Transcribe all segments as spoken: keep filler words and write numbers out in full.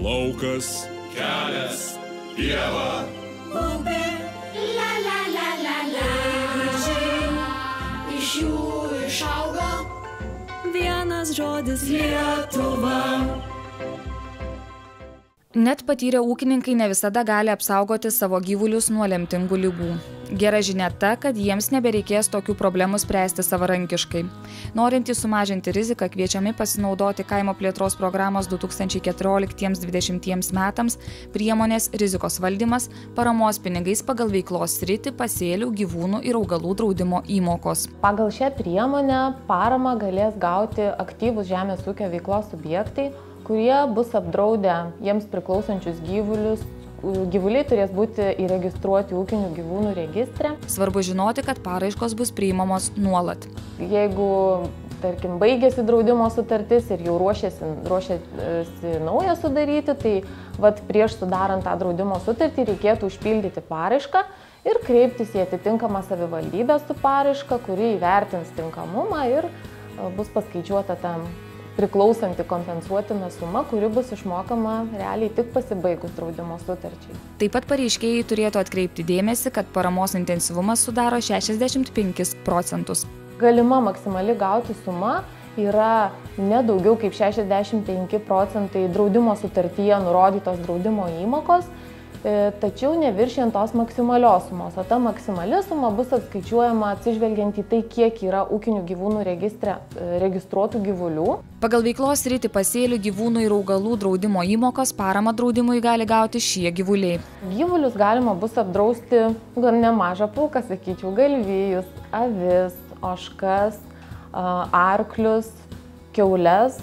laukas, kelias, pieva, upė, la la la la la. Gražiai iš jų išaugo vienas žodis Lietuva. Net patyrę ūkininkai ne visada gali apsaugoti savo gyvulius nuo lemtingų ligų. Gera žinia ta, kad jiems nebereikės tokių problemų spręsti savarankiškai. Norintys sumažinti riziką, kviečiami pasinaudoti kaimo plėtros programos du tūkstančiai keturioliktiems dvidešimtiems metams priemonės rizikos valdymas, paramos pinigais pagal veiklos sritį, pasėlių, gyvūnų ir augalų draudimo įmokos. Pagal šią priemonę paramą galės gauti aktyvūs žemės ūkio veiklos subjektai, kurie bus apdraudę jiems priklausančius gyvulius. Gyvuliai turės būti įregistruoti ūkinių gyvūnų registre. Svarbu žinoti, kad paraiškos bus priimamos nuolat. Jeigu, tarkim, baigėsi draudimo sutartis ir jau ruošiasi, ruošiasi naują sudaryti, tai vat, prieš sudarant tą draudimo sutartį reikėtų užpildyti paraišką ir kreiptis į atitinkamą savivaldybę su paraiška, kuri įvertins tinkamumą ir bus paskaičiuota tam priklausanti kompensuotina suma, kuri bus išmokama realiai tik pasibaigus draudimo sutarčiai. Taip pat pareiškėjai turėtų atkreipti dėmesį, kad paramos intensyvumas sudaro šešiasdešimt penkis procentus. Galima maksimali gauti suma yra ne daugiau kaip šešiasdešimt penki procentai draudimo sutartyje nurodytos draudimo įmokos, tačiau neviršijant tos maksimalios sumos, o ta maksimali suma bus atskaičiuojama atsižvelgiant į tai, kiek yra ūkinių gyvūnų registre registruotų gyvulių. Pagal veiklos sritį pasėlių, gyvūnų ir augalų draudimo įmokos paramą draudimui gali gauti šie gyvuliai. Gyvulius galima bus apdrausti gan nemažą pulką, sakyčiau, galvijus, avis, ožkas, arklius, kiaules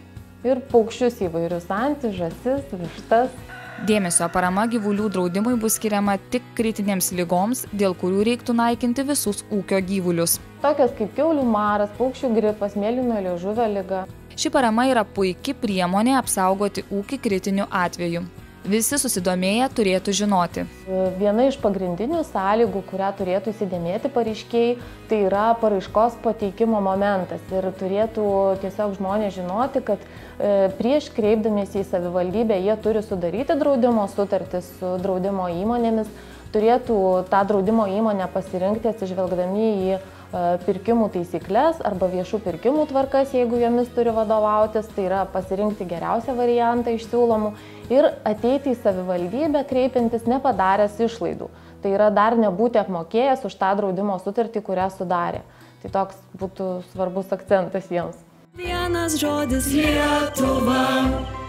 ir paukščius įvairius, antis, žąsis, vištas. Dėmesio parama gyvulių draudimui bus skiriama tik kritinėms ligoms, dėl kurių reiktų naikinti visus ūkio gyvulius. Tokios kaip kiaulių maras, paukščių gripas, mėlyno liežuvio liga. Ši parama yra puiki priemonė apsaugoti ūkį kritiniu atveju. Visi susidomėję turėtų žinoti. Viena iš pagrindinių sąlygų, kurią turėtų įsidėmėti pareiškėjai, tai yra paraiškos pateikimo momentas. Ir turėtų tiesiog žmonės žinoti, kad prieš kreipdamiesi į savivaldybę jie turi sudaryti draudimo sutartis su draudimo įmonėmis, turėtų tą draudimo įmonę pasirinkti atsižvelgdami į pirkimų taisyklės arba viešų pirkimų tvarkas, jeigu jomis turi vadovautis, tai yra pasirinkti geriausią variantą iš siūlomų ir ateiti į savivaldybę kreipiantis nepadaręs išlaidų. Tai yra dar nebūti apmokėjęs už tą draudimo sutartį, kurią sudarė. Tai toks būtų svarbus akcentas jiems. Vienas žodis Lietuva.